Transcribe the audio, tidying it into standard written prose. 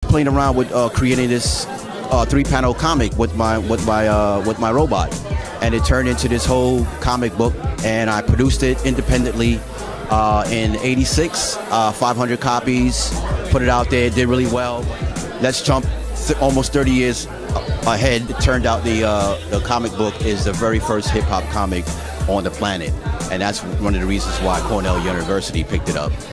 playing around with creating this 3-panel comic with my robot, and it turned into this whole comic book. And I produced it independently in '86, 500 copies. Put it out there, did really well. Let's jump almost 30 years ahead. It turned out the comic book is the very first hip hop comic on the planet, and that's one of the reasons why Cornell University picked it up.